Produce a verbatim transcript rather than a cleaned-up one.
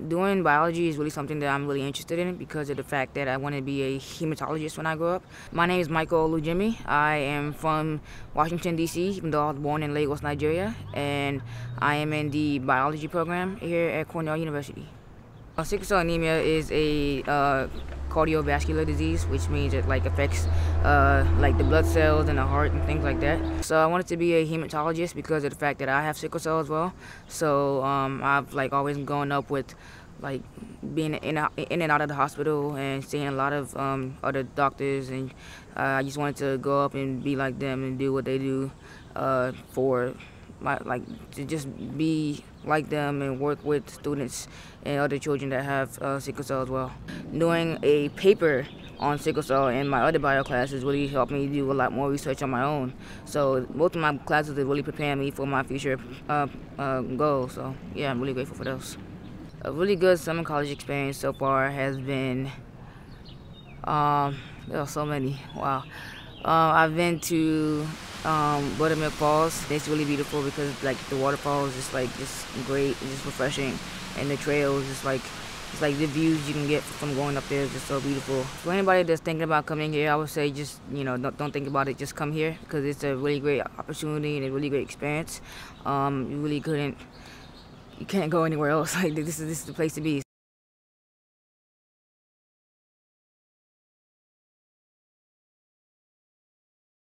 Doing biology is really something that I'm really interested in because of the fact that I want to be a hematologist when I grow up. My name is Michael Olujimi. I am from Washington, D C, even though I was born in Lagos, Nigeria, and I am in the biology program here at Cornell University. Uh, sickle cell anemia is a uh, cardiovascular disease, which means it like affects uh, like the blood cells and the heart and things like that. So I wanted to be a hematologist because of the fact that I have sickle cell as well. So um, I've like always grown up with like being in, in and out of the hospital and seeing a lot of um, other doctors, and uh, I just wanted to go up and be like them and do what they do uh, for my, like to just be like them and work with students and other children that have uh, sickle cell as well. Doing a paper on sickle cell in my other bio classes really helped me do a lot more research on my own. So both of my classes are really preparing me for my future uh, uh, goals. So yeah, I'm really grateful for those. A really good summer college experience so far has been, um, there are so many, wow. Uh, I've been to um, Buttermilk Falls. It's really beautiful because like the waterfall is just like just great, it's just refreshing, and the trails just like it's like the views you can get from going up there is just so beautiful. For anybody that's thinking about coming here, I would say just you know don't, don't think about it, just come here because it's a really great opportunity and a really great experience. Um, you really couldn't, you can't go anywhere else. Like this is this is the place to be.